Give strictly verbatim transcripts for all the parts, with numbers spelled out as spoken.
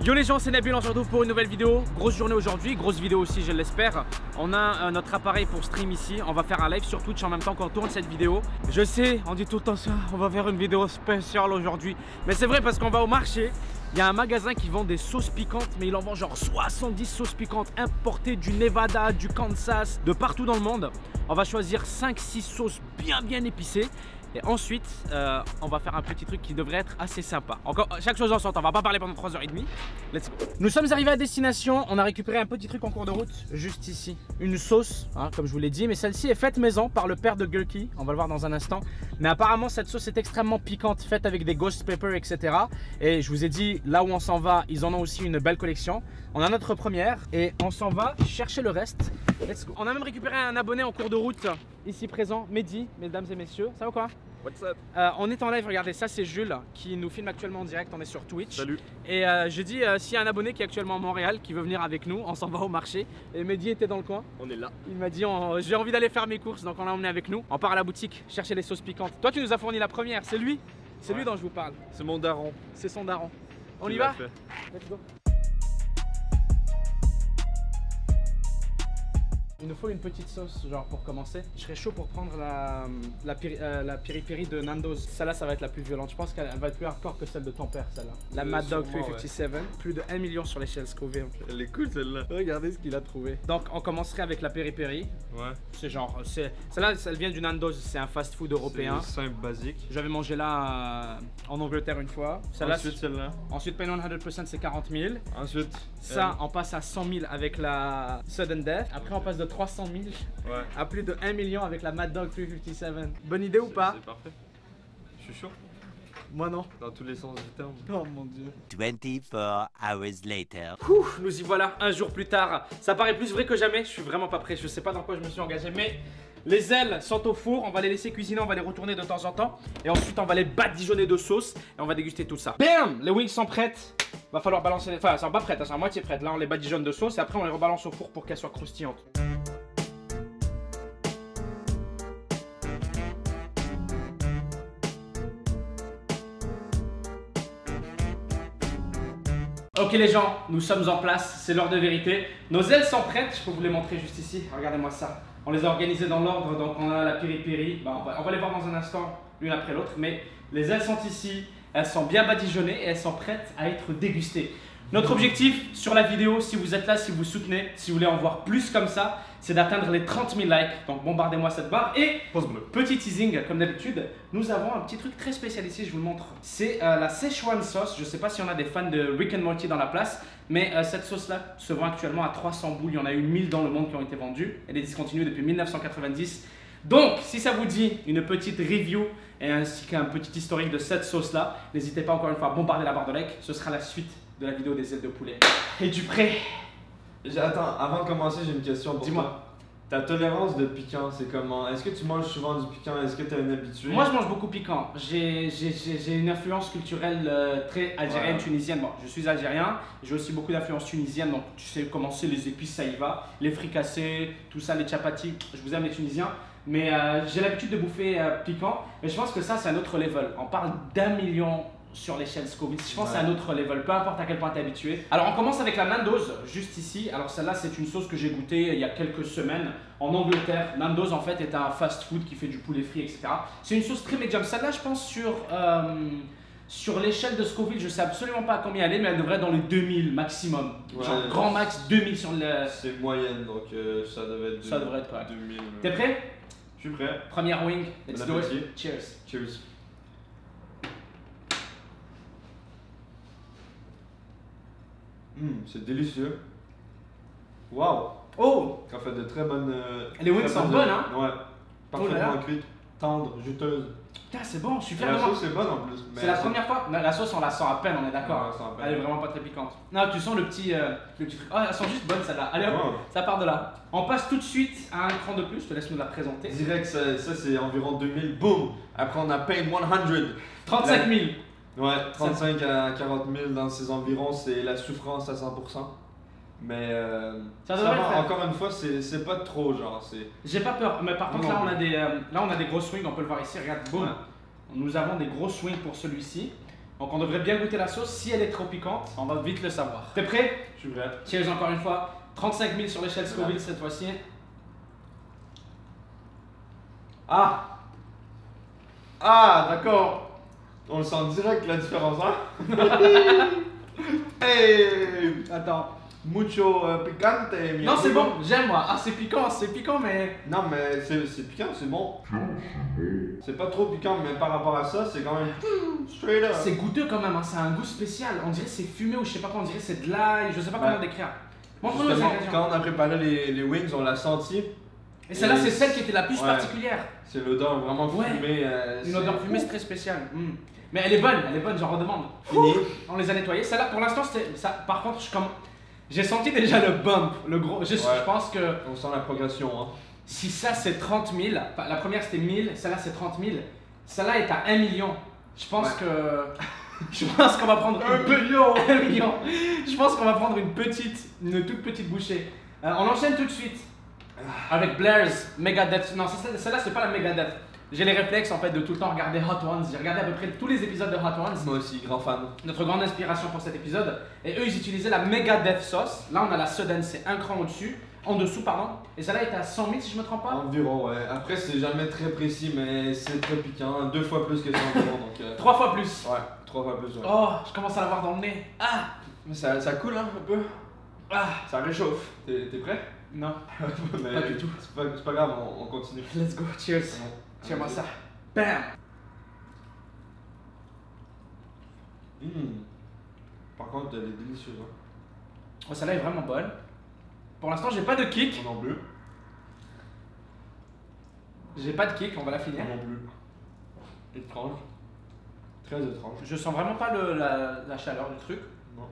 Yo les gens, c'est Nabil, on se retrouve pour une nouvelle vidéo. Grosse journée aujourd'hui, grosse vidéo aussi je l'espère. On a euh, notre appareil pour stream ici. On va faire un live sur Twitch en même temps qu'on tourne cette vidéo. Je sais, on dit tout le temps ça, on va faire une vidéo spéciale aujourd'hui. Mais c'est vrai parce qu'on va au marché. Il y a un magasin qui vend des sauces piquantes, mais il en vend genre soixante-dix sauces piquantes importées du Nevada, du Kansas, de partout dans le monde. On va choisir cinq six sauces bien bien épicées. Et ensuite, euh, on va faire un petit truc qui devrait être assez sympa. Encore, chaque chose en son temps, on va pas parler pendant trois heures trente. Let's go. Nous sommes arrivés à destination, on a récupéré un petit truc en cours de route, juste ici. Une sauce, hein, comme je vous l'ai dit, mais celle-ci est faite maison par le père de Gurky. On va le voir dans un instant. Mais apparemment, cette sauce est extrêmement piquante, faite avec des ghost pepper, et cetera. Et je vous ai dit, là où on s'en va, ils en ont aussi une belle collection. On a notre première et on s'en va chercher le reste. Let's go. On a même récupéré un abonné en cours de route, ici présent, Mehdi, mesdames et messieurs. Ça va quoi? What's up? Euh, on est en live, regardez, ça c'est Jules qui nous filme actuellement en direct, on est sur Twitch. Salut. Et euh, je dis, euh, s'il y a un abonné qui est actuellement à Montréal, qui veut venir avec nous, on s'en va au marché. Et Mehdi était dans le coin. On est là. Il m'a dit, j'ai envie d'aller faire mes courses, donc on l'a emmené avec nous. On part à la boutique chercher les sauces piquantes. Toi tu nous as fourni la première, c'est lui? C'est ouais. lui dont je vous parle. C'est mon daron. C'est son daron. On Tu y va? fait. Let's go. Il nous faut une petite sauce, genre pour commencer. Je serais chaud pour prendre la, la, piri, euh, la piri piri de Nando's. Celle-là, ça va être la plus violente. Je pense qu'elle va être plus hardcore que celle de ton père, celle-là. La euh, Mad Dog trois cent cinquante-sept, ouais. Plus de un million sur l'échelle Scoville. Elle est cool celle-là. Regardez ce qu'il a trouvé. Donc, on commencerait avec la piri piri. Ouais. C'est genre, celle-là, elle vient du Nando's. C'est un fast-food européen. C'est simple, basique. J'avais mangé là euh, en Angleterre une fois. Celle Ensuite, celle-là. Ensuite, Pain cent pour cent, c'est quarante mille. Ensuite, ça, elle. on passe à cent mille avec la Sudden Death. Après, on passe de trois cent mille. Ouais. À plus de un million avec la Mad Dog trois cent cinquante-sept. Bonne idée ou pas? C'est parfait. Je suis chaud. Moi non. Dans tous les sens du terme. Oh mon dieu. vingt-quatre hours later. Ouh, nous y voilà, un jour plus tard. Ça paraît plus vrai que jamais. Je suis vraiment pas prêt. Je sais pas dans quoi je me suis engagé, mais les ailes sont au four. On va les laisser cuisiner. On va les retourner de temps en temps. Et ensuite, on va les badigeonner de sauce. Et on va déguster tout ça. Bam! Les wings sont prêtes. Va falloir balancer les. Enfin, elles sont pas prêtes. Elles sont à moitié prêtes. Là, on les badigeonne de sauce. Et après, on les rebalance au four pour qu'elles soient croustillantes. Ok les gens, nous sommes en place, c'est l'heure de vérité. Nos ailes sont prêtes, je peux vous les montrer juste ici, regardez-moi ça. On les a organisées dans l'ordre, donc on a la piri piri, bah, on, va, on va les voir dans un instant, l'une après l'autre. Mais les ailes sont ici, elles sont bien badigeonnées et elles sont prêtes à être dégustées. Notre objectif sur la vidéo, si vous êtes là, si vous soutenez, si vous voulez en voir plus comme ça, c'est d'atteindre les trente mille likes. Donc bombardez-moi cette barre. Et petit teasing, comme d'habitude, nous avons un petit truc très spécial ici, je vous le montre. C'est euh, la Szechuan sauce. Je ne sais pas si on a des fans de Rick and Morty dans la place, mais euh, cette sauce-là se vend actuellement à trois cents boules. Il y en a eu mille dans le monde qui ont été vendues. Elle est discontinuée depuis mille neuf cent quatre-vingt-dix. Donc, si ça vous dit une petite review et ainsi qu'un petit historique de cette sauce-là, n'hésitez pas encore une fois à bombarder la barre de like. Ce sera la suite de la vidéo des ailes de poulet. Et du prêt? Attends, avant de commencer, j'ai une question pour toi. Dis-moi. Ta tolérance de piquant, c'est comment? Est-ce que tu manges souvent du piquant? Est-ce que tu es un habitué? Moi, je mange beaucoup piquant. J'ai une influence culturelle euh, très algérienne, ouais. Tunisienne. Bon, je suis algérien, j'ai aussi beaucoup d'influence tunisienne, donc tu sais comment c'est, les épices, ça y va. Les fricassés, tout ça, les chapatis, je vous aime les Tunisiens. Mais euh, j'ai l'habitude de bouffer euh, piquant. Mais je pense que ça, c'est un autre level. On parle d'un million sur l'échelle Scoville. Je pense ouais. que c'est un autre level, peu importe à quel point tu es habitué. Alors on commence avec la Nando's, juste ici. Alors celle-là, c'est une sauce que j'ai goûtée il y a quelques semaines en Angleterre. Nando's en fait est un fast-food qui fait du poulet frit, et cetera. C'est une sauce très médium. Celle-là, je pense sur, euh, sur l'échelle de Scoville, je sais absolument pas à combien elle est, mais elle devrait être dans les deux mille maximum. Ouais, genre grand max deux mille sur le... C'est moyenne, donc euh, ça devrait être deux mille. Ça devrait être correct. deux mille. T'es prêt? Je suis prêt. Première wing, let's bon do it. Cheers. Cheers. Mmh, c'est délicieux. Waouh! Oh! Ça fait de très bonnes. Euh, Les wings sont bonnes, hein? Ouais. Parfaitement oh cuites, tendres, juteuses. Putain, c'est bon, je suis fier de moi. La sauce est bonne en plus. C'est la première fois. Non, la sauce, on la sent à peine, on est d'accord. Ouais, elle est vraiment pas très piquante. Non, tu sens le petit. Euh, le petit... Oh, elles sont juste bonnes celle-là. Allez, hop, ouais. Ça part de là. On passe tout de suite à un cran de plus. Je te laisse nous la présenter. Direct, ça, ça c'est environ deux mille. Boum! Après, on a Pain cent. trente-cinq mille. Ouais, trente-cinq à quarante mille dans ces environs, c'est la souffrance à cent pour cent. Mais euh, ça devrait ça va, encore une fois, c'est pas trop genre. J'ai pas peur, mais par contre non, là, on a des, euh, là on a des gros swings, on peut le voir ici, regarde, boum. Ouais. Nous avons des gros swings pour celui-ci. Donc on devrait bien goûter la sauce. Si elle est trop piquante, on va vite le savoir. T'es prêt? Je suis prêt. Cheers encore une fois. trente-cinq mille sur l'échelle Scoville cette fois-ci. Ah Ah, d'accord. On le sent direct la différence, hein? Hey, Attends. mucho euh, picante. mi Non, c'est amigo. bon, j'aime moi. Ah, c'est piquant, c'est piquant, mais. Non, mais c'est c'est piquant, c'est bon. C'est pas trop piquant, mais par rapport à ça, c'est quand même straight up. C'est goûteux quand même, hein. Ça a un goût spécial. On dirait que c'est fumé ou je sais pas quoi, on dirait que c'est de l'ail, je sais pas Ouais. comment décrire. Montre-nous les Justement, ingrédients. quand on a préparé les, les wings, on l'a senti. Et celle-là, Et c'est celle qui était la plus ouais. particulière. C'est l'odeur vraiment Ouais. fumée. euh, Une c'est- odeur fumée, c'est très spécial. Mm. Mais elle est bonne, elle est bonne, j'en redemande. Fini. On les a nettoyés. Celle-là, pour l'instant, c'était. Ça... Par contre, je comme. J'ai senti déjà le bump, le gros. Je, Ouais. je pense que On sent la progression, hein. si ça c'est trente mille, enfin, la première c'était mille, celle-là c'est trente mille, celle-là est à un million. Je pense Ouais. que. Je pense qu'on va prendre Un une million. un million. Je pense qu'on va prendre une petite, une toute petite bouchée. Euh, on enchaîne tout de suite avec Blair's Megadeth. Non, c'est- celle-là c'est pas la Megadeth. J'ai les réflexes en fait de tout le temps regarder Hot Ones. J'ai regardé à peu près tous les épisodes de Hot Ones. Moi aussi, grand fan. Notre grande inspiration pour cet épisode. Et eux ils utilisaient la Megadeth sauce. Là on a la Sudden, c'est un cran au-dessus, en dessous pardon. Et celle-là était à cent mille si je me trompe pas. Environ, ouais. Après, c'est jamais très précis, mais c'est très piquant. Deux fois plus que ça environ, donc. euh, Trois fois plus. Ouais, trois fois plus, ouais. Oh, je commence à l'avoir dans le nez. Ah, Mais ça, ça coule, hein, un peu. ah. Ça réchauffe. T'es t'es prêt? Non, Mais Pas du tout. C'est pas, c'est pas grave, on, on continue. let's go, cheers. Ouais. Tiens-moi ça. Bam. Mmh. Par contre, elle est délicieuse, hein. Oh, celle-là est vraiment bonne. Pour l'instant, j'ai pas de kick. Moi non plus. J'ai pas de kick, on va la finir. Moi non plus. Étrange. Très étrange. Je sens vraiment pas le, la, la chaleur du truc. Non.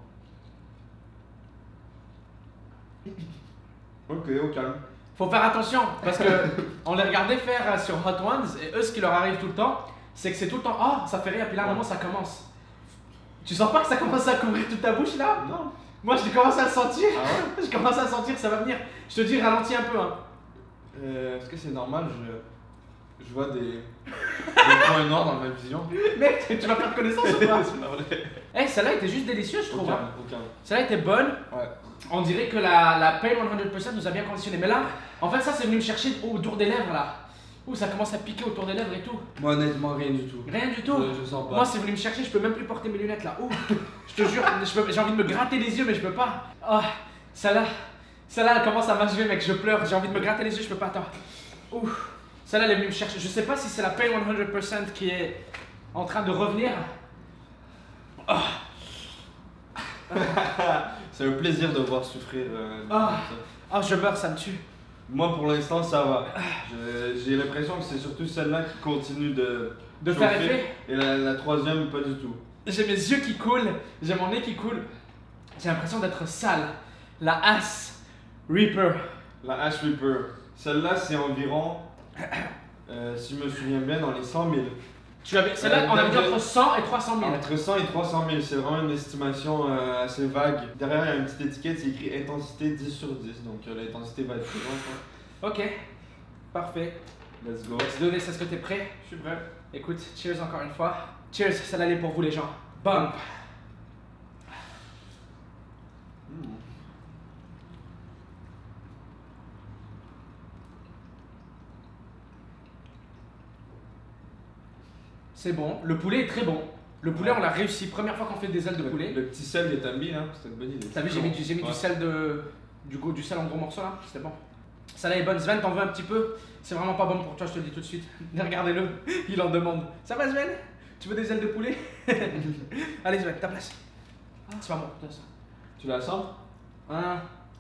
Ok, au calme. Faut faire attention parce que on les regardait faire euh, sur Hot Ones et eux, ce qui leur arrive tout le temps, c'est que c'est tout le temps oh, ça fait rire, puis là, à un moment, ça commence. Tu sens pas que ça commence à couvrir toute ta bouche là? Non. Moi, je commence à le sentir. Ah ouais? Je commence à sentir, ça va venir. Je te dis, ralentis un peu. Hein. Euh, Est-ce que c'est normal? Je, je vois des, des points noirs dans ma vision. Mec, tu vas faire connaissance ou pas? C'est pas vrai. Eh, celle-là était juste délicieuse, je Au trouve. calme, hein. au calme. Celle-là était bonne. Ouais. On dirait que la, la Pale cent pour cent nous a bien conditionné. Mais là, en fait, ça, c'est venu me chercher autour des lèvres là. Ouh, ça commence à piquer autour des lèvres et tout. Moi, honnêtement, rien du tout. Rien du tout. Je, je sens pas. Moi, c'est venu me chercher, je peux même plus porter mes lunettes là. Ouh, je te jure, je peux- j'ai envie de me gratter les yeux, mais je peux pas. Oh, celle-là, celle-là, elle commence à m'achever, mec. Je pleure. J'ai envie de me gratter les yeux, je peux pas. Attends. Ouh, celle-là, elle est venue me chercher. Je sais pas si c'est la Pale cent pour cent qui est en train de revenir. Oh. C'est un plaisir de voir souffrir. euh, Ah. comme ça. Oh, je meurs, ça me tue. Moi, pour l'instant, ça va. Je- J'ai l'impression que c'est surtout celle-là qui continue de, De faire chauffer. effet. Et la, la troisième, pas du tout. J'ai mes yeux qui coulent, j'ai mon nez qui coule. J'ai l'impression d'être sale. La Ass Reaper. La Ash Reaper. Celle-là, c'est environ, euh, si je me souviens bien, dans les cent mille. Tu avais, celle-là, Euh, on avait dit d'après- entre cent et trois cent mille. Entre cent et trois cent mille, c'est vraiment une estimation euh, assez vague. Derrière, il y a une petite étiquette, c'est écrit intensité dix sur dix. Donc euh, l'intensité va être présente. hein. Ok, parfait. Let's go. Let's do this, est-ce que t'es prêt? Je suis prêt. Écoute, cheers encore une fois. Cheers, celle-là elle est pour vous les gens. Bump. Mm. C'est bon, le poulet est très bon. Le poulet, on l'a réussi. Première fois qu'on fait des ailes de Le, poulet. le petit sel que t'as mis là, c'était une bonne idée. T'as vu, j'ai mis, du, j'ai mis Ouais. du sel de. Du, go- du sel en gros morceaux là, c'était bon. Celle-là est bonne. Sven, t'en veux un petit peu? C'est vraiment pas bon pour toi, je te le dis tout de suite. Regardez-le, il en demande. Ça va, Sven? Tu veux des ailes de poulet? Allez, Sven, ta place. C'est pas bon, toi, ça. Tu la sens? Hein?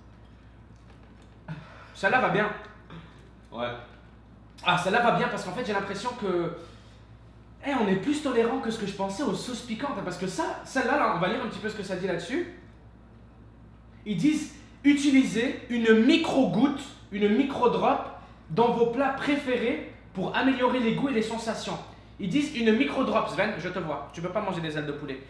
Celle-là va bien. Ouais. Ah, celle-là va bien parce qu'en fait, j'ai l'impression que. Eh, on est plus tolérant que ce que je pensais aux sauces piquantes. Parce que ça, celle-là, là, on va lire un petit peu ce que ça dit là-dessus. Ils disent utilisez une micro-goutte, une micro-drop dans vos plats préférés pour améliorer les goûts et les sensations. Ils disent une micro-drop, Sven, je te vois. Tu peux pas manger des ailes de poulet.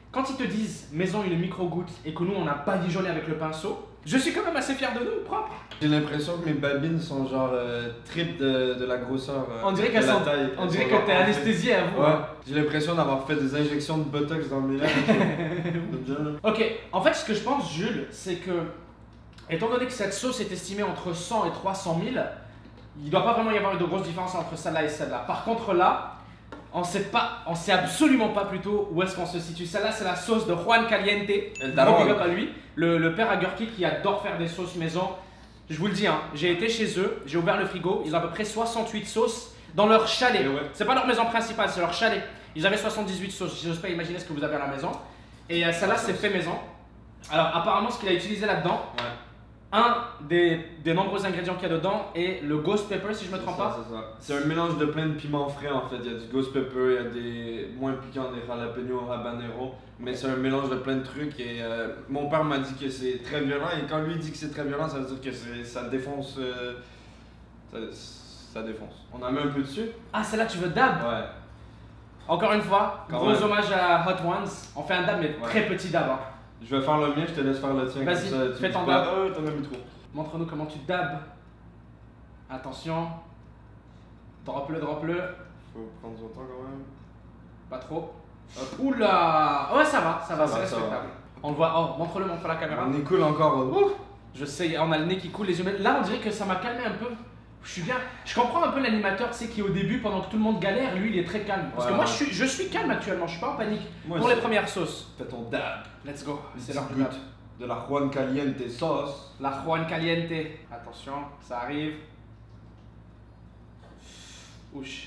quand ils te disent maison une micro-goutte et que nous on a badigeonné avec le pinceau, je suis quand même assez fier de nous, propre. J'ai l'impression que mes babines sont genre euh, trip de, de la grosseur. Euh, On dirait de qu'elles la sont. taille. On Elles dirait sont que genre t'es enflées. anesthésié à vous. Ouais, hein. j'ai l'impression d'avoir fait des injections de botox dans mes lèvres. Ok, en fait, ce que je pense, Jules, c'est que, étant donné que cette sauce est estimée entre cent et trois cent mille, il ne doit pas vraiment y avoir de grosse différence entre celle-là et celle-là. Par contre, là, on sait pas, on sait absolument pas plutôt où est-ce qu'on se situe. Celle-là, c'est la sauce de Juan Caliente. El Gros Taron. big up à lui, le, le père à Gurki qui adore faire des sauces maison. Je vous le dis, hein, j'ai été chez eux, j'ai ouvert le frigo, ils ont à peu près soixante-huit sauces dans leur chalet. Et ouais. C'est pas leur maison principale, c'est leur chalet. Ils avaient soixante-dix-huit sauces, j'ose pas imaginer ce que vous avez à la maison. Et euh, celle-là, c'est fait maison. Alors, apparemment, ce qu'il a utilisé là-dedans, Ouais. un des, des nombreux ingrédients qu'il y a dedans est le ghost pepper, si je me C'est trompe ça, pas. c'est ça. C'est un mélange de plein de piments frais en fait. Il y a du ghost pepper, il y a des moins piquants, des jalapeno, habanero. Mais c'est un mélange de plein de trucs. Et euh, mon père m'a dit que c'est très violent. Et quand lui dit que c'est très violent, ça veut dire que c'est- ça défonce. euh, ça, ça défonce. On en met un peu dessus. Ah, celle-là, tu veux dab? Ouais. Encore une fois, Quand gros même. hommage à Hot Ones. On fait un dab, mais Ouais. très petit dab. hein. Je vais faire le mien, je te laisse faire le tien. Vas-y, comme ça, tu fais dis ton pas, dab. Oh, t'en as mis trop. Montre-nous comment tu dabs. Attention. Drop-le, drop-le. Faut prendre son temps quand même. Pas trop. Hop. Oula! Ouais, ça va, ça va, Ça c'est va, ça respectable. On le voit. Oh, montre-le, montre la caméra. On est cool encore. Ouh, je sais, on a le nez qui coule, les yeux. Là, on dirait que ça m'a calmé un peu. Je suis bien. Je comprends un peu l'animateur, tu sais, qui au début, pendant que tout le monde galère, lui, il est très calme. Parce Ouais, que moi, ouais. je suis, je suis calme actuellement, je suis pas en panique. Moi Pour aussi. les premières sauces. Fais ton dab. Let's go. C'est C'est l'heure leur du dab. but. De la Juan Caliente sauce. La Juan Caliente. Attention, ça arrive. Ouch.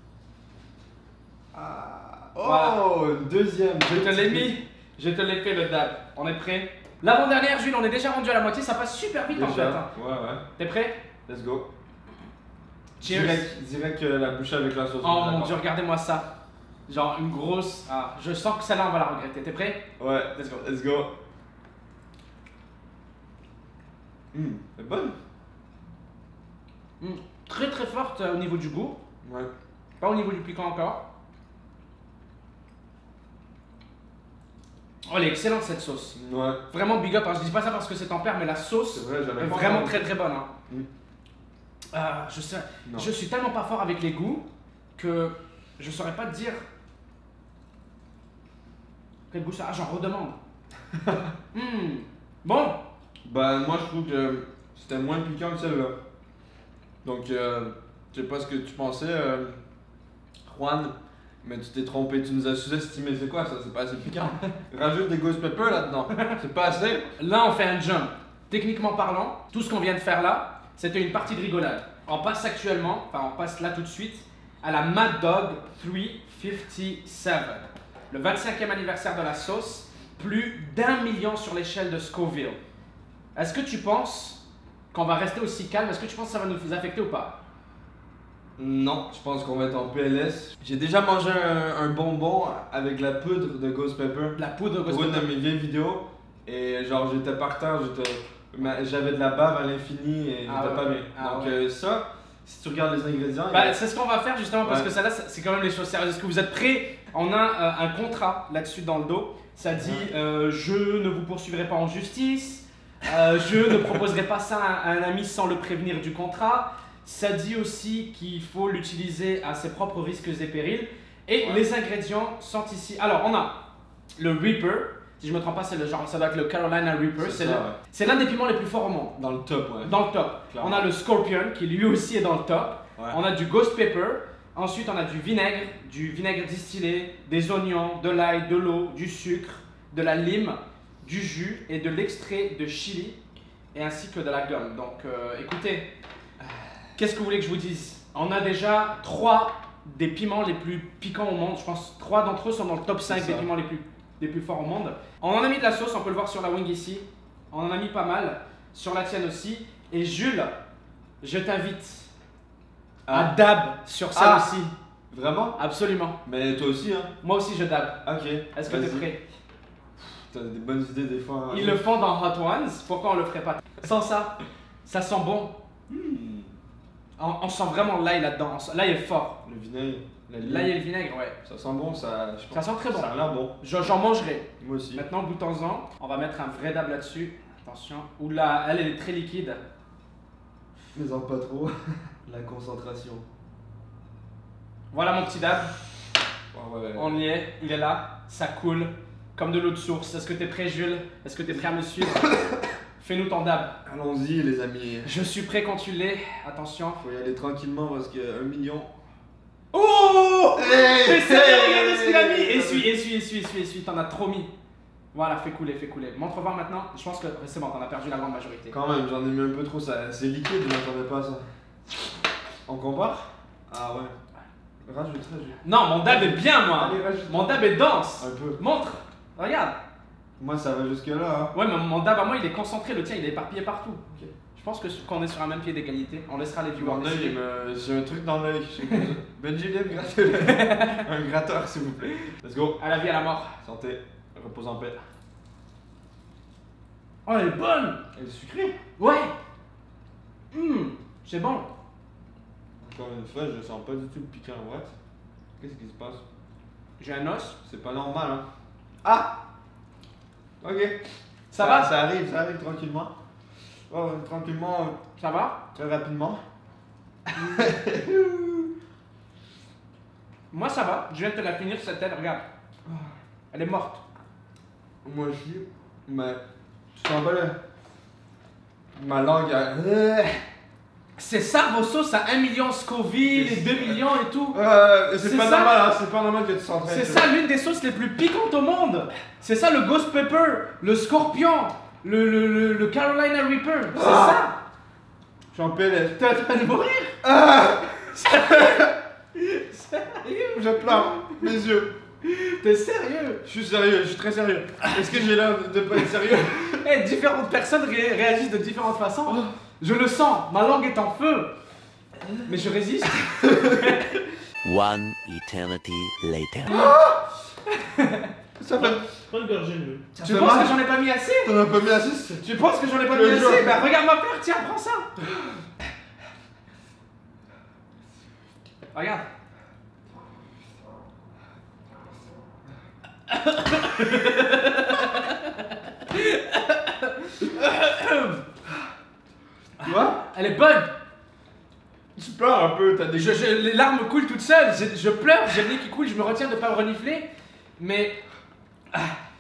Ah. Voilà. Oh, une deuxième. Je te l'ai mis. Je te l'ai fait le dab. On est prêt? L'avant-dernière, Jules, on est déjà rendu à la moitié, ça passe super vite en fait. hein. Déjà. Ouais, ouais. T'es prêt? Let's go. Cheers. Direct, direct euh, la bouche avec la sauce. Oh on est mon d'accord. dieu, regardez-moi ça. Genre une grosse. Ah, je sens que celle-là, on va la regretter. T'es prêt? Ouais, Let's go. Let's go. Hum, c'est bonne. Mm. Très très forte euh, au niveau du goût, Ouais. pas au niveau du piquant encore. Oh, elle est excellente cette sauce. Ouais. Vraiment big up. hein. Je dis pas ça parce que c'est ton père, mais la sauce C'est vrai, j'avais est pas vraiment entendu. très très bonne. hein. Mm. Ah, je, sais, Non. je suis tellement pas fort avec les goûts que je saurais pas te dire quel goût ça a. Ah, j'en redemande. Hmm. Bon, Bah, moi je trouve que c'était moins piquant que celle-là. Donc, euh, je sais pas ce que tu pensais, euh, Juan, mais tu t'es trompé, tu nous as sous-estimé. C'est quoi ça? C'est pas assez piquant. Rajoute des ghost pepper là-dedans. C'est pas assez. là on fait un jump. Techniquement parlant, tout ce qu'on vient de faire là, c'était une partie de rigolade. On passe actuellement, enfin on passe là tout de suite, à la Mad Dog trois cent cinquante-sept. Le vingt-cinquième anniversaire de la sauce, plus d'un million sur l'échelle de Scoville. Est-ce que tu penses qu'on va rester aussi calme? Est-ce que tu penses que ça va nous affecter ou pas? Non, je pense qu'on va être en P L S. J'ai déjà mangé un, un bonbon avec la poudre de ghost pepper La poudre de pour une de mes vieilles vidéos. Et genre, j'étais par terre, j'étais- ma- j'avais de la bave à l'infini et Ah j'étais ouais. pas bien. Ah Donc, ouais. euh, ça, si tu regardes les ingrédients, il y Bah, a- c'est ce qu'on va faire justement parce Ouais. que ça là, c'est quand même les choses sérieuses. Est-ce que vous êtes prêts? On a euh, un contrat là-dessus dans le dos. Ça dit Ouais. euh, je ne vous poursuivrai pas en justice, euh, je ne proposerai pas ça à un ami sans le prévenir du contrat. Ça dit aussi qu'il faut l'utiliser à ses propres risques et périls. Et Ouais. les ingrédients sont ici. Alors on a le Reaper. Si je me trompe pas, c'est le genre, ça doit être le Carolina Reaper. C'est C'est ça, le- ouais. c'est l'un des piments les plus forts au monde. dans le top, ouais. Dans le top. Clairement. On a le Scorpion qui lui aussi est dans le top. Ouais. On a du ghost pepper. Ensuite, on a du vinaigre, du vinaigre distillé, des oignons, de l'ail, de l'eau, du sucre, de la lime, du jus et de l'extrait de chili et ainsi que de la gomme. Donc, euh, écoutez, qu'est-ce que vous voulez que je vous dise? On a déjà trois des piments les plus piquants au monde. Je pense trois d'entre eux sont dans le top cinq C'est des ça. piments les plus, les plus forts au monde. On en a mis de la sauce, on peut le voir sur la wing ici. On en a mis pas mal, sur la tienne aussi. Et Jules, je t'invite à Ah. dab sur ça Ah. aussi. Vraiment? Absolument. Mais toi aussi, hein? Moi aussi je dab. Ok. Est-ce que t'es vas-y. prêt? T'as des bonnes idées des fois. hein. Ils le font dans Hot Ones, pourquoi on le ferait pas? Sans ça, ça sent bon. Hmm. On, on sent vraiment l'ail là-dedans. On sent- L'ail est fort. Le vinaigre. L'ail et le vinaigre, ouais. Ça sent bon, ça. Je pense, Ça sent très bon. Ça a l'air bon. J'en mangerai. Moi aussi. Maintenant, goûtons-en. On va mettre un vrai dab là-dessus. Attention. Oula, elle, elle est très liquide. Mais en pas trop. La concentration. Voilà mon petit dab. Oh, ouais, ouais. On y est, il est là. Ça coule comme de l'eau de source. Est-ce que t'es prêt, Jules? Est-ce que t'es prêt à me suivre? Fais-nous ton dab. Allons-y, les amis. Je suis prêt quand tu l'es. Attention. Faut y aller tranquillement parce que un million. Oh! Hey, T'es sérieux? hey, Regardez ce qu'il a mis! hey, Essuie, essuie, essuie, essuie, essuie. T'en as trop mis. Voilà, fais couler, fais couler. Montre voir maintenant. Je pense que c'est bon, t'en as perdu la grande majorité. Quand même, j'en ai mis un peu trop. Ça, c'est liquide, je m'attendais pas à ça. On compare? Ah ouais. Rajoute, rajoute. Non, mon dab est bien, moi. Allez, rajoute. Mon dab est dense. Un peu. Montre. Regarde. Moi, ça va jusque là. Hein. Ouais, mais mon dab à moi, il est concentré. Le tien, il est éparpillé partout. Ok. Je pense que qu'on est sur un même pied d'égalité. On laissera les viewers Mon œil, décider. il me- j'ai un truc dans l'œil. Benji, viens me gratter l'œil. Un gratteur, s'il vous plaît. Let's go. À la vie, à la mort. Santé. Repose en paix. Oh, elle est bonne. Elle est sucrée. Ouais. Hum, c'est bon. Encore une fois, je sens pas du tout le piquant en vrai. Qu'est-ce qui se passe? J'ai un os. C'est pas normal, hein. Ah! Ok. Ça va? Ça arrive, ça arrive tranquillement. Oh, tranquillement, euh, Ça va? très rapidement. Moi, ça va. Je viens de te la finir, cette tête. Regarde. Elle est morte. Moi aussi, mais tu sens pas le... Ma langue, elle... C'est ça vos sauces à un million Scoville et deux millions et tout. Euh, c'est C'est pas ça? normal, hein, c'est pas normal que tu s'entraînes. C'est ça l'une des sauces les plus piquantes au monde. C'est ça le Ghost Pepper, le Scorpion, le, le, le, le Carolina Reaper. C'est Ah. Je suis en P L S. ça. T'es en train de mourir? Ah! Sérieux? Je pleure, mes yeux. T'es sérieux? Je suis sérieux, je suis très sérieux. Est-ce que j'ai l'air de, de pas être sérieux? Eh, différentes personnes ré- réagissent de différentes façons. Je le sens, ma langue est en feu. Mais je résiste. One eternity later. Ça fait... Pas une gorgée de l'eau. Ça Tu fait penses mal. que j'en ai pas mis assez? T'en as pas mis assez? c'est- Tu penses que j'en ai pas Je mis le assez? jure. Bah regarde ma paire, tiens, prends ça. Regarde. Tu vois? Elle est bonne. Tu pleures un peu, t'as des... Je, je- les larmes coulent toutes seules. Je, je pleure, j'ai le nez qui coule, je me retiens de pas me renifler. Mais ah,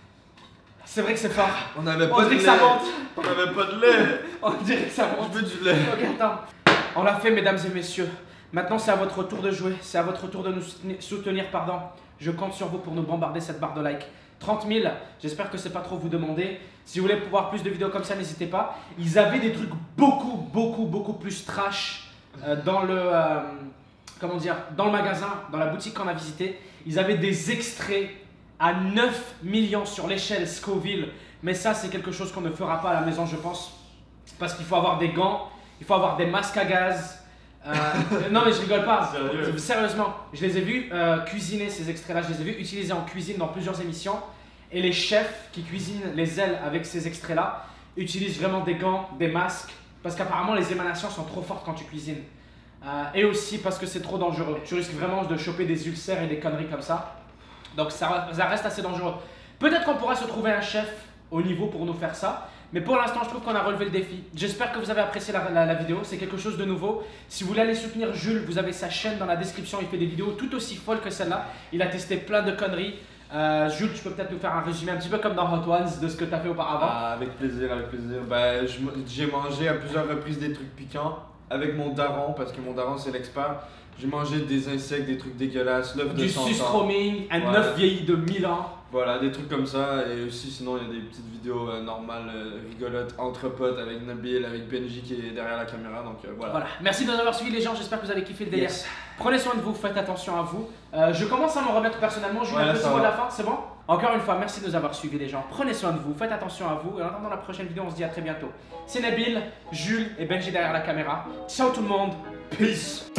c'est vrai que c'est fort. On avait On pas de dirait que lait. ça monte. On avait pas de lait. On dirait que ça monte. Je veux du lait. Ok, attends. On l'a fait, mesdames et messieurs. Maintenant, c'est à votre tour de jouer. C'est à votre tour de nous soutenir, soutenir, pardon. Je compte sur vous pour nous bombarder cette barre de like. trente mille, j'espère que c'est pas trop vous demander. Si vous voulez voir plus de vidéos comme ça, n'hésitez pas. Ils avaient des trucs beaucoup, beaucoup, beaucoup plus trash euh, dans le... euh, comment dire? Dans le magasin, dans la boutique qu'on a visité. Ils avaient des extraits à neuf millions sur l'échelle Scoville. Mais ça, c'est quelque chose qu'on ne fera pas à la maison, je pense. Parce qu'il faut avoir des gants, il faut avoir des masques à gaz. Euh, non mais je rigole pas. Sérieux? Sérieusement, je les ai vus euh, cuisiner ces extraits-là, je les ai vus utiliser en cuisine dans plusieurs émissions. Et les chefs qui cuisinent les ailes avec ces extraits-là utilisent vraiment des gants, des masques, parce qu'apparemment les émanations sont trop fortes quand tu cuisines. Euh, et aussi parce que c'est trop dangereux. Tu risques vraiment de choper des ulcères et des conneries comme ça. Donc ça, ça reste assez dangereux. Peut-être qu'on pourra se trouver un chef au niveau pour nous faire ça. Mais pour l'instant, je trouve qu'on a relevé le défi. J'espère que vous avez apprécié la, la, la vidéo. C'est quelque chose de nouveau. Si vous voulez aller soutenir Jules, vous avez sa chaîne dans la description. Il fait des vidéos tout aussi folles que celle-là. Il a testé plein de conneries. Euh, Jules, tu peux peut-être nous faire un résumé un petit peu comme dans Hot Ones de ce que tu as fait auparavant. Ah, avec plaisir, avec plaisir. Ben, je m- j'ai mangé à plusieurs reprises des trucs piquants avec mon daron, parce que mon daron c'est l'expert. J'ai mangé des insectes, des trucs dégueulasses, l'œuf de Du cent ans. sustroming, un Ouais. œuf vieilli de mille ans. Voilà, des trucs comme ça. Et aussi, sinon, il y a des petites vidéos euh, normales, euh, rigolotes, entre potes, avec Nabil, avec Benji qui est derrière la caméra. Donc euh, voilà. Voilà. Merci de nous avoir suivis les gens. J'espère que vous avez kiffé le délire. Yes. Prenez soin de vous, faites attention à vous. Euh, je commence à m'en remettre personnellement. Je Ouais, un là, petit ça mot de va. la fin, c'est bon? Encore une fois, merci de nous avoir suivis les gens. Prenez soin de vous, faites attention à vous. Et en attendant la prochaine vidéo, on se dit à très bientôt. C'est Nabil, Jules et Benji derrière la caméra. Ciao tout le monde. Peace.